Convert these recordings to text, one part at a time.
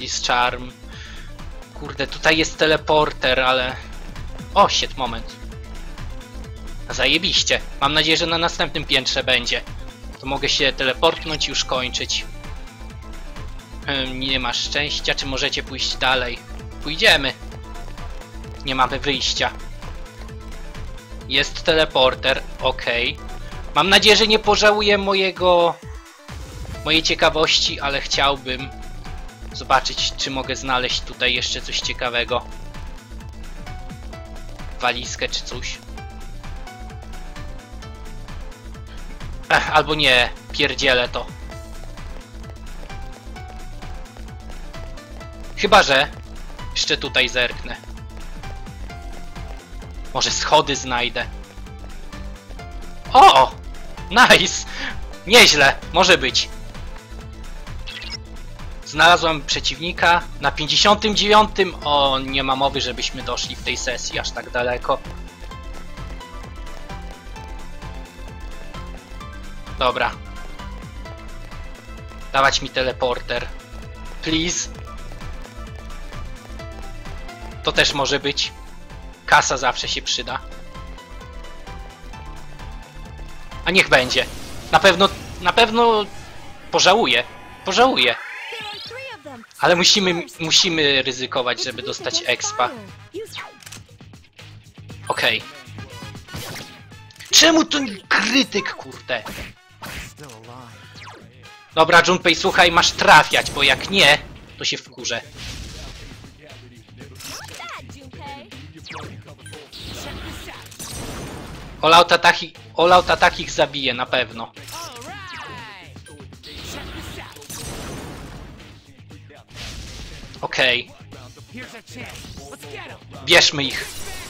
Discharm. Kurde, tutaj jest teleporter, ale... O, shit, moment. Zajebiście. Mam nadzieję, że na następnym piętrze będzie. To mogę się teleportnąć i już kończyć. Nie masz szczęścia, czy możecie pójść dalej? Pójdziemy. Nie mamy wyjścia. Jest teleporter, okej. Mam nadzieję, że nie pożałuję mojej ciekawości, ale chciałbym zobaczyć, czy mogę znaleźć tutaj jeszcze coś ciekawego. Walizkę czy coś. Albo nie, pierdzielę to. Chyba że jeszcze tutaj zerknę. Może schody znajdę. O! Nice! Nieźle, może być. Znalazłem przeciwnika na 59. O, nie ma mowy, żebyśmy doszli w tej sesji aż tak daleko. Dobra. Dawać mi teleporter. Please. To też może być. Kasa zawsze się przyda. A niech będzie. Na pewno pożałuję. Pożałuję. Ale musimy ryzykować, żeby dostać expa. Okej. Czemu to krytyk, kurde? Dobra, Junpei, słuchaj, masz trafiać, bo jak nie, to się wkurzę. All out attack ich zabije, na pewno. Okej. Bierzmy ich.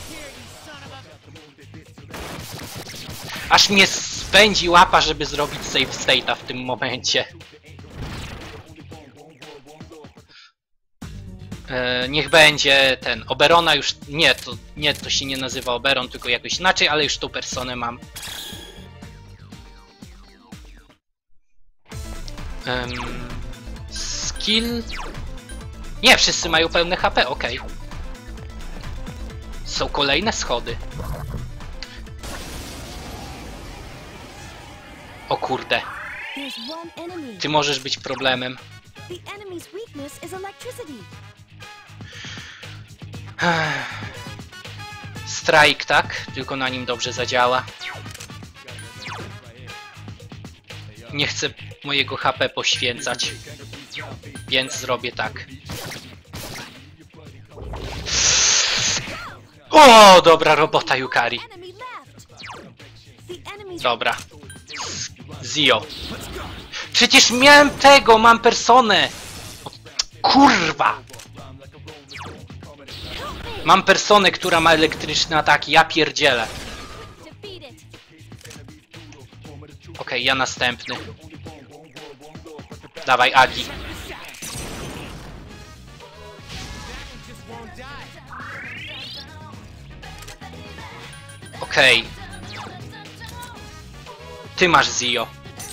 Aż mnie spędzi łapa, żeby zrobić save state'a w tym momencie. Niech będzie ten. Oberona już... Nie, to się nie nazywa Oberon, tylko jakoś inaczej, ale już tą personę mam. Skill... Nie, wszyscy mają pełne HP, okej. Są kolejne schody. O kurde. Ty możesz być problemem. Strike, tak? Tylko na nim dobrze zadziała. Nie chcę mojego HP poświęcać. Więc zrobię tak. O, dobra robota, Yukari. Dobra. Zio. Przecież miałem tego, mam personę. Kurwa. Mam personę, która ma elektryczne ataki, ja pierdzielę. Okej, ja następny. Dawaj, Agi. Okej. Ty masz Zio.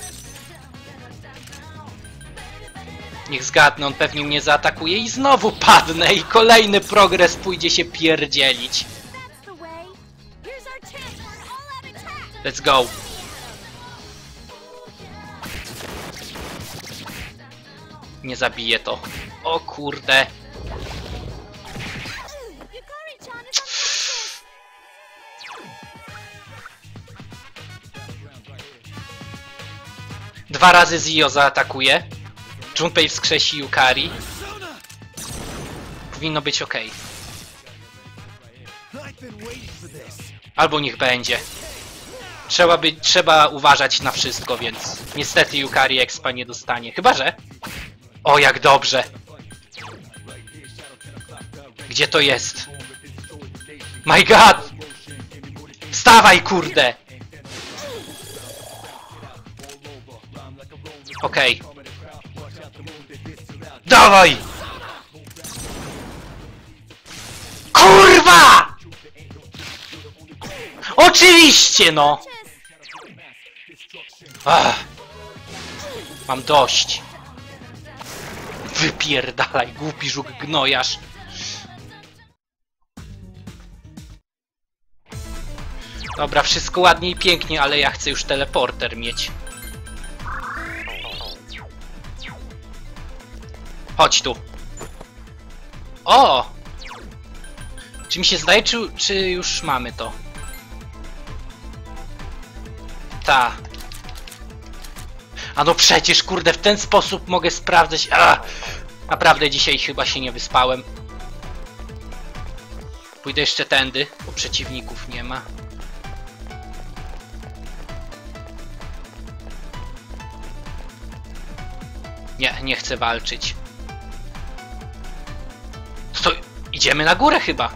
Niech zgadnę, on pewnie mnie zaatakuje i znowu padnę i kolejny progres pójdzie się pierdzielić. Let's go. Nie zabiję to. O kurde. Dwa razy Zio zaatakuje. Junpei wskrzesi Yukari. Powinno być ok. Albo niech będzie. Trzeba uważać na wszystko, więc niestety Yukari expa nie dostanie. Chyba że... O, jak dobrze. Gdzie to jest? My god! Wstawaj, kurde! Okej. Dawaj! Kurwa! Oczywiście, no! Ach. Mam dość. Wypierdalaj, głupi żuk gnojarz. Dobra, wszystko ładnie i pięknie, ale ja chcę już teleporter mieć. Chodź tu. O! Czy mi się zdaje, czy już mamy to? Ta. A no przecież, kurde, w ten sposób mogę sprawdzać... Naprawdę dzisiaj chyba się nie wyspałem. Pójdę jeszcze tędy, bo przeciwników nie ma. Nie chcę walczyć. To idziemy na górę chyba.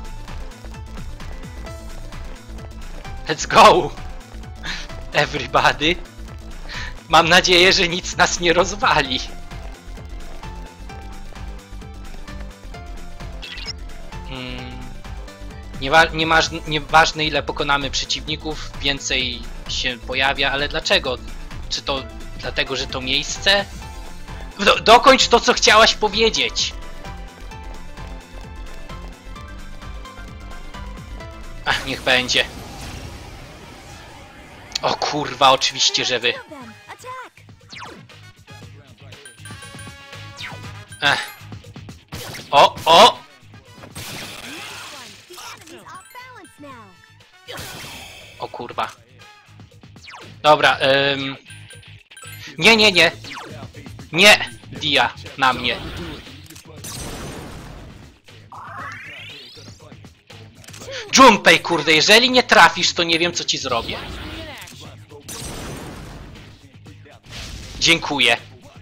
Let's go! Everybody. Mam nadzieję, że nic nas nie rozwali. Nieważne ile pokonamy przeciwników, więcej się pojawia, ale dlaczego? Czy to dlatego, że to miejsce? Dokończ to, co chciałaś powiedzieć! Ach, niech będzie. O kurwa, oczywiście, że wy. O! O kurwa. Dobra, Nie! Nie! Dia, na mnie. Junpei, kurde, jeżeli nie trafisz, to nie wiem, co ci zrobię. Dziękuję.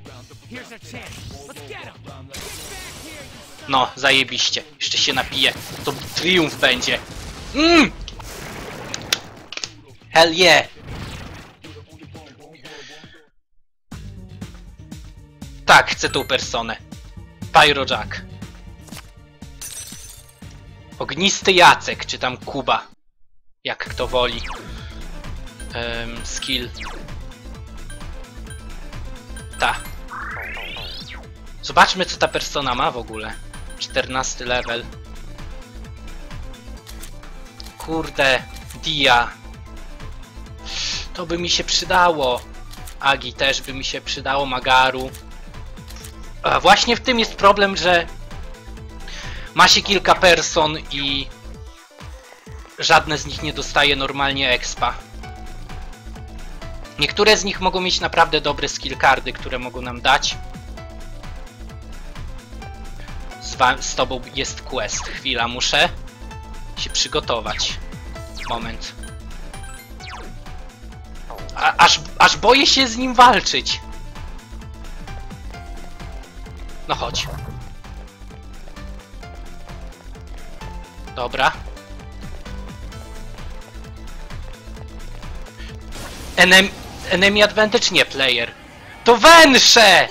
No, zajebiście. Jeszcze się napiję. To triumf będzie. Hell yeah! Tak, chcę tą personę. Pyrojack. Ognisty Jacek, czy tam Kuba. Jak kto woli. Skill. Ta. Zobaczmy, co ta persona ma w ogóle. 14 level. Kurde, Dia. To by mi się przydało. Agi też by mi się przydało, Magaru. A właśnie w tym jest problem, że ma się kilka person i żadne z nich nie dostaje normalnie expa. Niektóre z nich mogą mieć naprawdę dobre skill cardy, które mogą nam dać. Z tobą jest quest. Chwila, muszę się przygotować. Moment. Aż boję się z nim walczyć. No chodź. Dobra. Enemy advantage, nie player. To węże!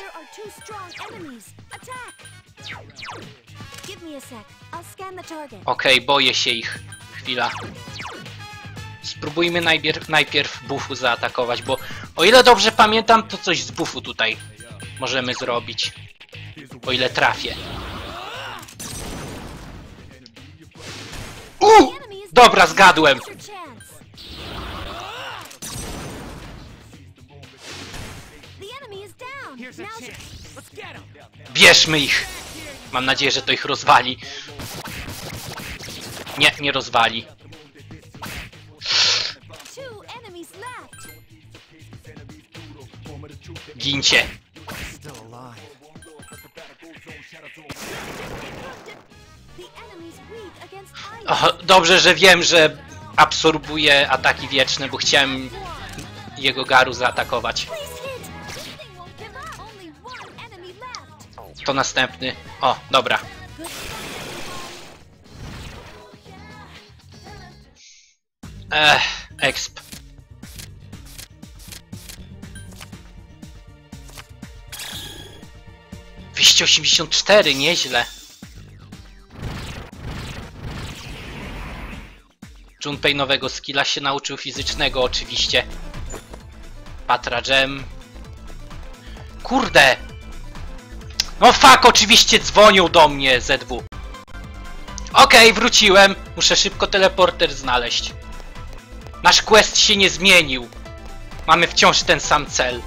Okej, boję się ich. Chwila. Spróbujmy najpierw buffu zaatakować, bo o ile dobrze pamiętam, to coś z buffu tutaj możemy zrobić. O ile trafię. Dobra, zgadłem! Bierzmy ich! Mam nadzieję, że to ich rozwali. Nie, nie rozwali. Gincie! O, dobrze, że wiem, że absorbuje ataki wieczne, bo chciałem jego Garu zaatakować. To następny. O, dobra. Exp. ...284, nieźle. Junpei nowego skilla się nauczył, fizycznego oczywiście. Patra Gem. Kurde! No fuck, oczywiście dzwonią do mnie ZW. Okej, wróciłem. Muszę szybko teleporter znaleźć. Nasz quest się nie zmienił. Mamy wciąż ten sam cel.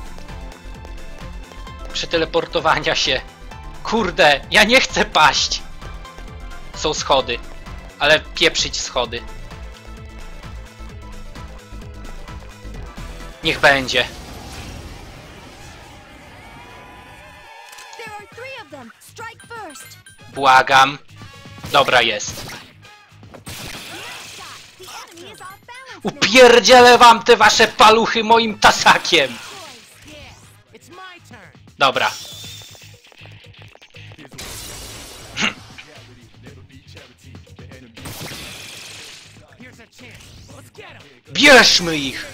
Przeteleportowania się. Kurde, ja nie chcę paść. Są schody. Ale pieprzyć schody. Niech będzie. Błagam. Dobra, jest. Upierdzielę wam te wasze paluchy moim tasakiem. Dobra. Bierzmy ich.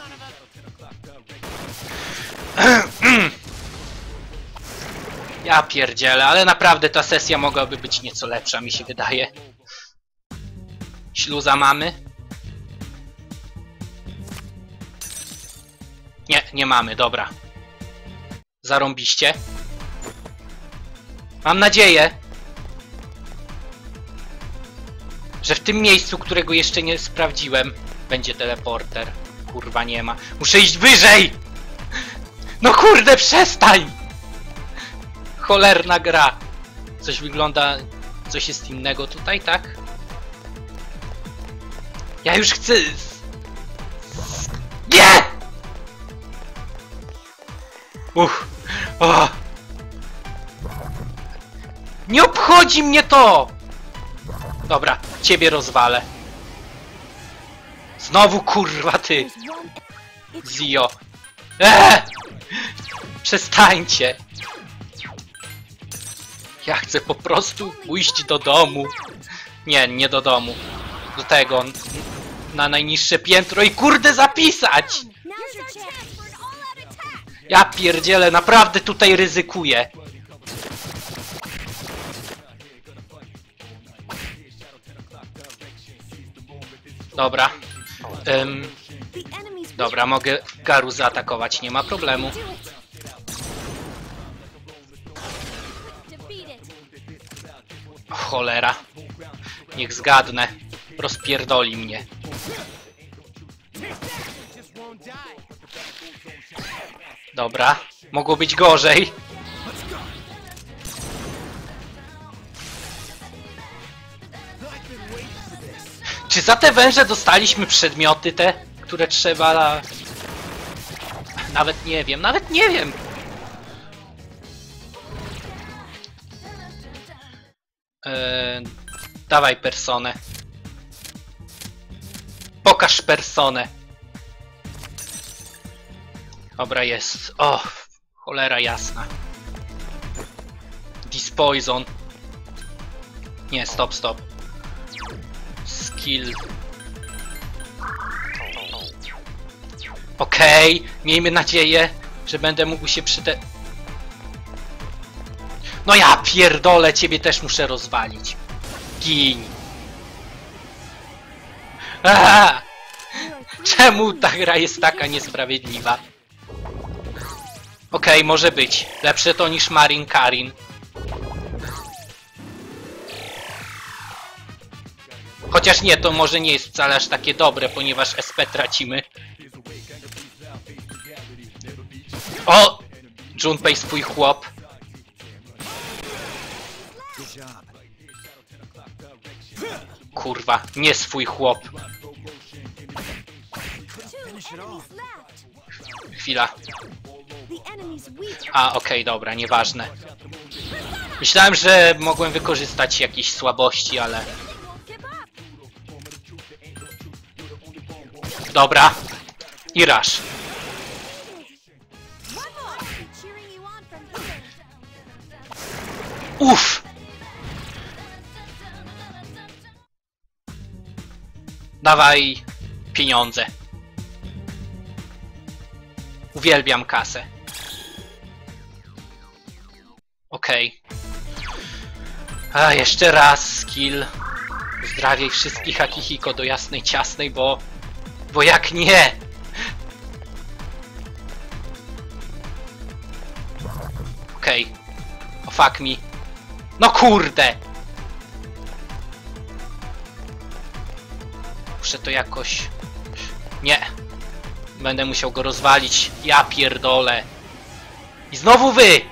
Ja pierdzielę, ale naprawdę ta sesja mogłaby być nieco lepsza, mi się wydaje. Śluza mamy? Nie, nie mamy, dobra. Zarąbiście. Mam nadzieję, że w tym miejscu, którego jeszcze nie sprawdziłem, będzie teleporter. Kurwa, nie ma. Muszę iść wyżej! No kurde, przestań! Cholerna gra. Coś wygląda... Coś jest innego tutaj, tak? Ja już chcę... Nie! O! Nie obchodzi mnie to! Dobra, ciebie rozwalę. Znowu kurwa ty! Zio. Przestańcie! Ja chcę po prostu pójść do domu. Nie, nie do domu. Do tego. Na najniższe piętro i kurde zapisać! Ja pierdzielę, naprawdę tutaj ryzykuję. Dobra. Dobra, mogę Garu zaatakować, nie ma problemu. Cholera. Niech zgadnę. Rozpierdoli mnie. Dobra. Mogło być gorzej. Czy za te węże dostaliśmy przedmioty te, które trzeba... Nawet nie wiem, nawet nie wiem. Dawaj personę. Pokaż personę. Dobra, jest. O, cholera jasna. Dispoison. Nie, stop, stop. Skill. Okej, miejmy nadzieję, że będę mógł się No ja pierdolę, ciebie też muszę rozwalić. Gin. Czemu ta gra jest taka niesprawiedliwa? Okej, może być. Lepsze to niż Marin Karin. Chociaż nie, to może nie jest wcale aż takie dobre, ponieważ SP tracimy. O! Junpei swój chłop. Kurwa, nie swój chłop. Chwila. A, okej, dobra, nieważne. Myślałem, że mogłem wykorzystać jakieś słabości, ale... Dobra. I rush. Uff! Dawaj pieniądze. Uwielbiam kasę. Okej. A jeszcze raz skill. Zdrawiaj wszystkich Akihiko do jasnej ciasnej, bo jak nie? Okej. O fuck me. No kurde! Muszę to jakoś... Nie. Będę musiał go rozwalić. Ja pierdolę. I znowu wy!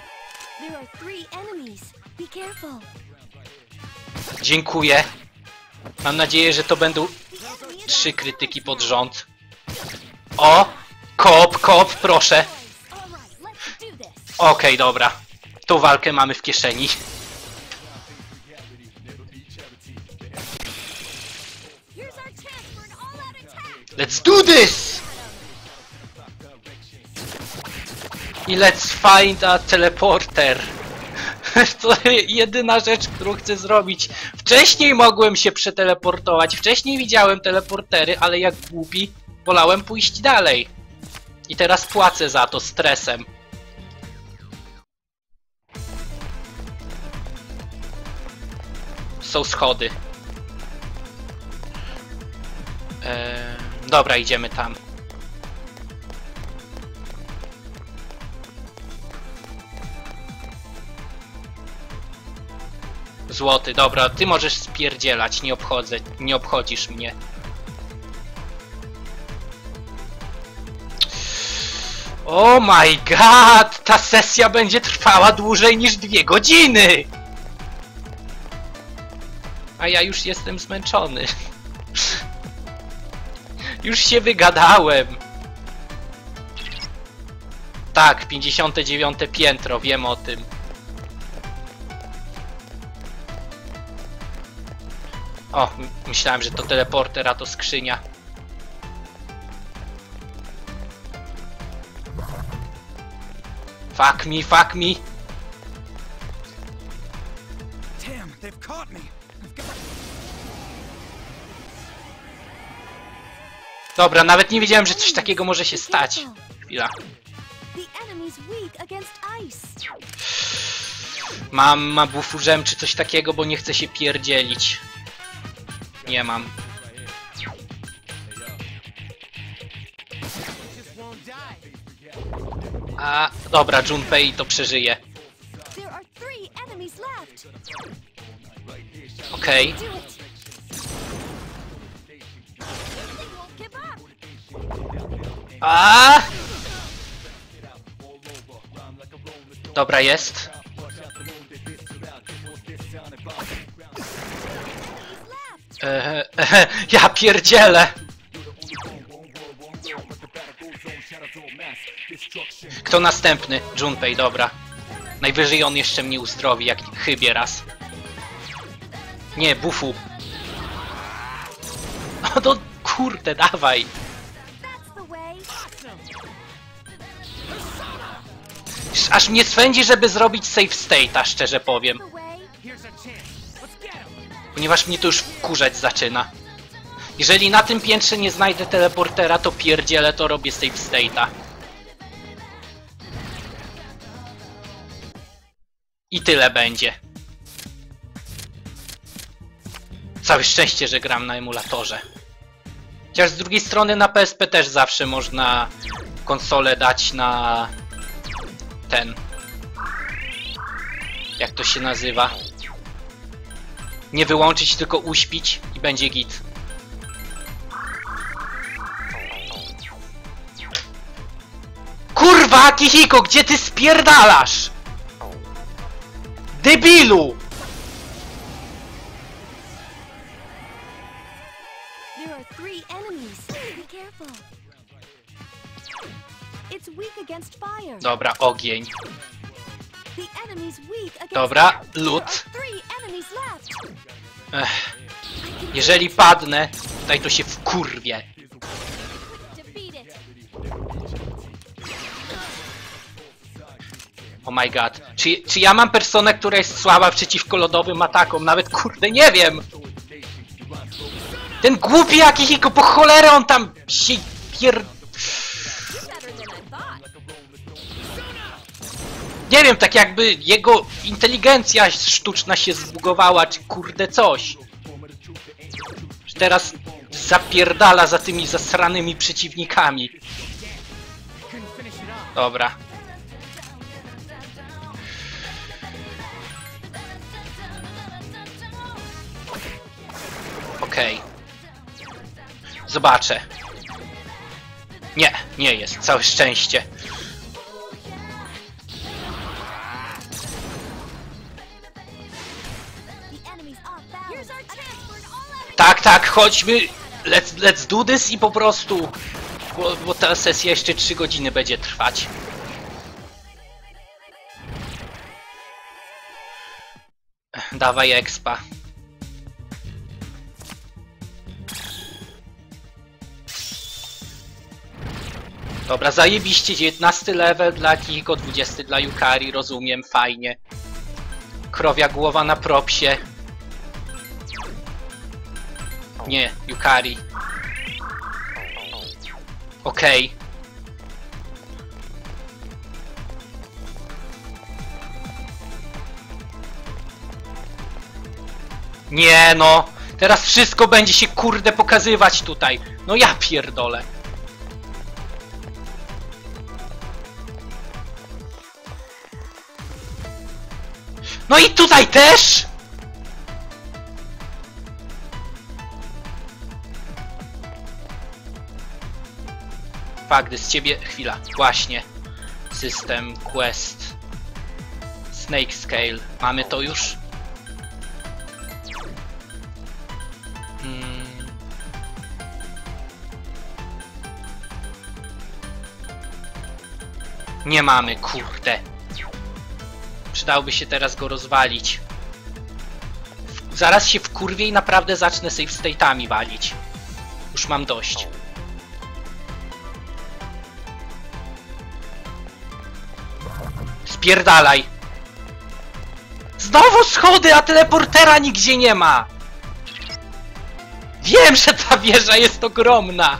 Dziękuję. Mam nadzieję, że to będą 3 krytyki pod rząd. O! Kop, proszę. Okej, dobra. Tą walkę mamy w kieszeni. Let's do this! I let's find a teleporter. To jedyna rzecz, którą chcę zrobić. Wcześniej mogłem się przeteleportować. Wcześniej widziałem teleportery, ale jak głupi wolałem pójść dalej. I teraz płacę za to stresem. Są schody. Dobra, idziemy tam. Złoty, dobra, ty możesz spierdzielać, nie obchodzisz mnie. Oh my god! Ta sesja będzie trwała dłużej niż 2 godziny! A ja już jestem zmęczony. Już się wygadałem. Tak, 59 piętro, wiem o tym. O, myślałem, że to teleporter, a to skrzynia. Fuck me. Dobra, nawet nie wiedziałem, że coś takiego może się stać. Chwila. Mam bufuzem czy coś takiego, bo nie chcę się pierdzielić. Nie mam. A, dobra, Junpei to przeżyje. Okej. A! Dobra, jest. Ja pierdzielę! Kto następny? Junpei, dobra. Najwyżej on jeszcze mnie uzdrowi, jak chybie raz. Nie, bufu. O, to kurde, dawaj. Aż mnie swędzi, żeby zrobić save state'a, szczerze powiem. Ponieważ mnie to już wkurzać zaczyna. Jeżeli na tym piętrze nie znajdę teleportera, to pierdzielę, to robię save state'a. I tyle będzie. Całe szczęście, że gram na emulatorze. Chociaż z drugiej strony na PSP też zawsze można konsolę dać na... ten... jak to się nazywa? Nie wyłączyć, tylko uśpić i będzie git. Kurwa, Akihiko, gdzie ty spierdalasz? Debilu! Dobra, ogień. Dobra, lód. Jeżeli padnę, tutaj to się wkurwię. Oh my god. Czy ja mam personę, która jest słaba przeciwko lodowym atakom? Nawet kurde nie wiem. Ten głupi Akihiko, po cholerę on tam się Nie wiem, tak jakby jego inteligencja sztuczna się zbugowała, czy kurde coś. Że teraz zapierdala za tymi zasranymi przeciwnikami. Okej. Zobaczę. Nie, nie jest. Całe szczęście. Tak, tak, chodźmy. Let's do this i po prostu... Bo ta sesja jeszcze 3 godziny będzie trwać. Dawaj expa. Dobra, zajebiście, 19 level dla Kiko, 20 dla Yukari, rozumiem, fajnie. Krowia głowa na propsie. Nie, Yukari. Okej. Nie no, teraz wszystko będzie się kurde pokazywać tutaj. No ja pierdolę. No i tutaj też! Fakt, z ciebie... Chwila, właśnie. System, quest. Snake Scale. Mamy to już? Nie mamy, kurde. Przydałoby się teraz go rozwalić. Zaraz się wkurwię i naprawdę zacznę save state'ami walić. Już mam dość. Spierdalaj. Znowu schody, a teleportera nigdzie nie ma. Wiem, że ta wieża jest ogromna.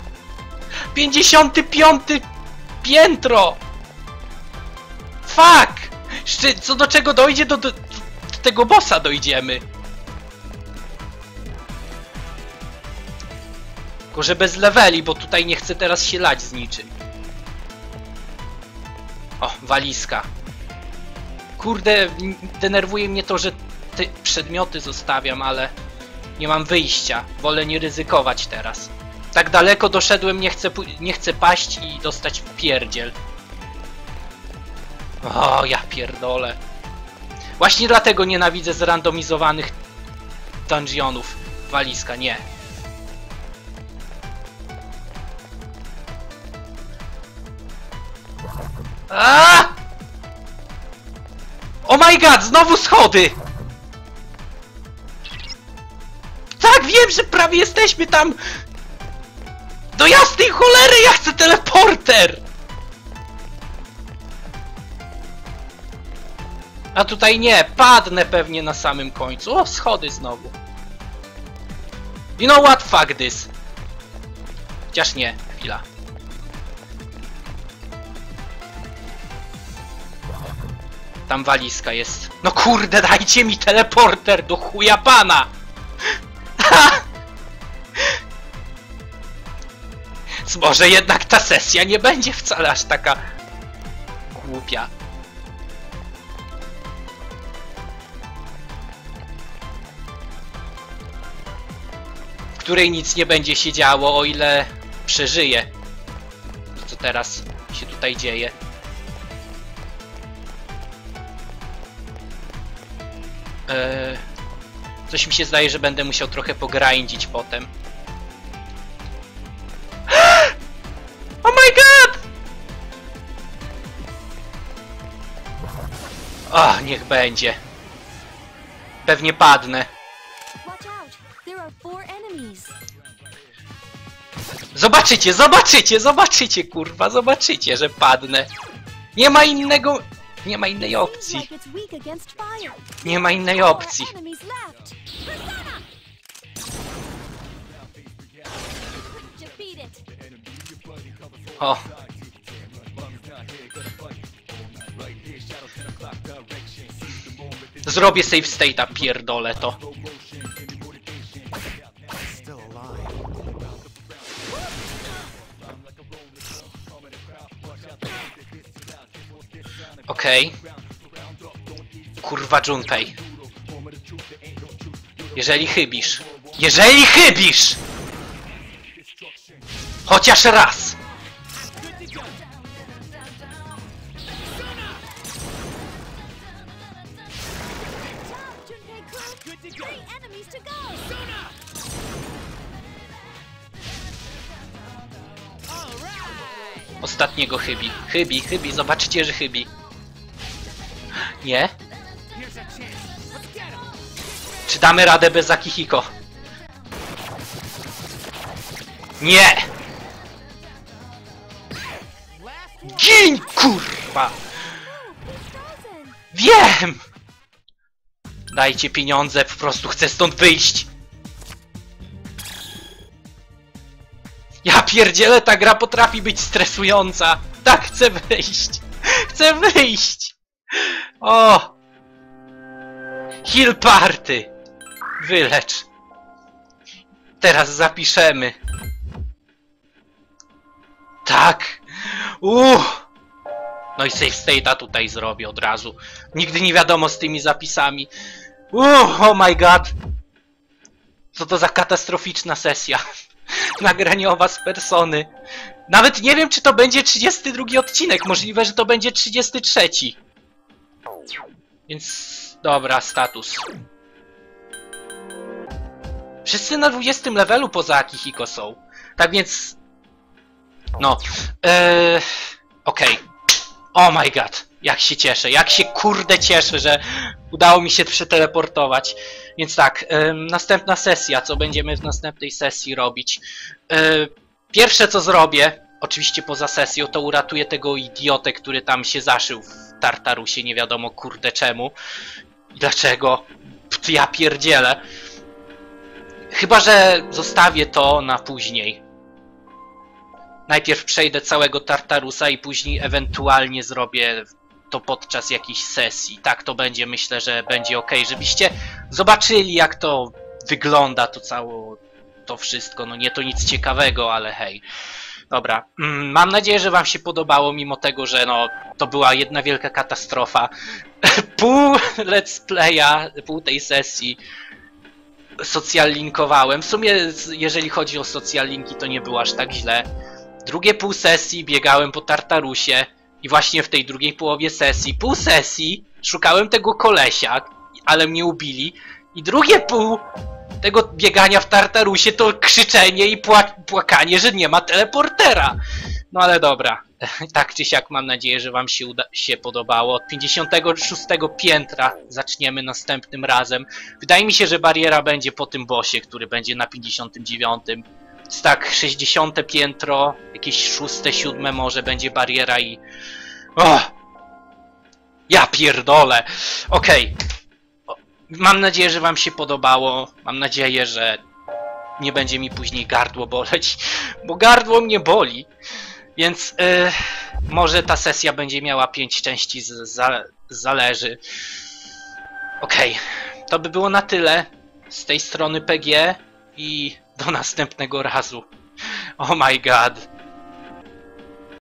55. piętro. Fuck. Co do czego dojdzie, do tego bossa dojdziemy. Tylko że bez leveli, bo tutaj nie chcę teraz się lać z niczym. O, walizka. Kurde, denerwuje mnie to, że te przedmioty zostawiam, ale nie mam wyjścia. Wolę nie ryzykować teraz. Tak daleko doszedłem, nie chcę paść i dostać w pierdziel. O, ja pierdolę. Właśnie dlatego nienawidzę zrandomizowanych dungeonów. Walizka, nie. Aaaa! Oh my god, znowu schody! Tak, wiem, że prawie jesteśmy tam! Do jasnej cholery, ja chcę teleporter! A tutaj nie, padnę pewnie na samym końcu. O, schody znowu. You know what, fuck this. Chociaż nie, chwila. Tam walizka jest. No kurde, dajcie mi teleporter do chuja pana! Może jednak ta sesja nie będzie wcale aż taka głupia. W której nic nie będzie się działo, o ile przeżyję. To co teraz się tutaj dzieje. Coś mi się zdaje, że będę musiał trochę pogrindzić potem. Oh my god! O, niech będzie. Pewnie padnę. Zobaczycie, zobaczycie, zobaczycie, kurwa, zobaczycie, że padnę. Nie ma innego... Nie ma innej opcji. Nie ma innej opcji. O. Zrobię save state'a, pierdolę to. Okej. Kurwa Junpei. Jeżeli chybisz. Jeżeli chybisz! Chociaż raz! Ostatniego chybi. Chybi, zobaczcie, że chybi. Nie? Czy damy radę bez Akihiko? Nie! Gin, kurwa! Wiem! Dajcie pieniądze, po prostu chcę stąd wyjść. Ja pierdzielę, ta gra potrafi być stresująca. Tak, chcę wyjść. Chcę wyjść. O! Heal party. Wylecz. Teraz zapiszemy. Tak. No i save state'a tutaj zrobię od razu. Nigdy nie wiadomo z tymi zapisami. Oh my god. Co to za katastroficzna sesja. Nagraniowa z Persony. Nawet nie wiem, czy to będzie 32 odcinek. Możliwe, że to będzie 33. Więc... Dobra, status. Wszyscy na 20 levelu poza Akihiko są. Tak więc... No. Okej. Oh my god. Jak się cieszę. Jak się kurde cieszę, że udało mi się przeteleportować. Więc tak. Następna sesja. Co będziemy w następnej sesji robić? Pierwsze co zrobię, oczywiście poza sesją, to uratuję tego idiotę, który tam się zaszył w Tartarusie. Nie wiadomo kurde czemu. I dlaczego? Ja pierdzielę. Chyba że zostawię to na później. Najpierw przejdę całego Tartarusa i później ewentualnie zrobię to podczas jakiejś sesji. Tak to będzie, myślę, że będzie ok, żebyście zobaczyli jak to wygląda, to wszystko. No nie to nic ciekawego, ale hej. Dobra, mam nadzieję, że wam się podobało, mimo tego, że no to była jedna wielka katastrofa. Pół let's playa, pół tej sesji social linkowałem. W sumie jeżeli chodzi o social linki, to nie było aż tak źle. Drugie pół sesji biegałem po Tartarusie i właśnie w tej drugiej połowie sesji, pół sesji szukałem tego kolesia, ale mnie ubili. I drugie pół tego biegania w Tartarusie to krzyczenie i płakanie, że nie ma teleportera. No ale dobra, tak czy siak mam nadzieję, że wam się podobało. Od 56 piętra zaczniemy następnym razem. Wydaje mi się, że bariera będzie po tym bossie, który będzie na 59. Więc tak, 60 piętro, jakieś 6, 7 może będzie bariera i... Ja pierdolę! Okej. Mam nadzieję, że wam się podobało. Mam nadzieję, że nie będzie mi później gardło boleć, bo gardło mnie boli. Więc może ta sesja będzie miała 5 części, zależy. Okej, to by było na tyle z tej strony PG i do następnego razu. Oh my god.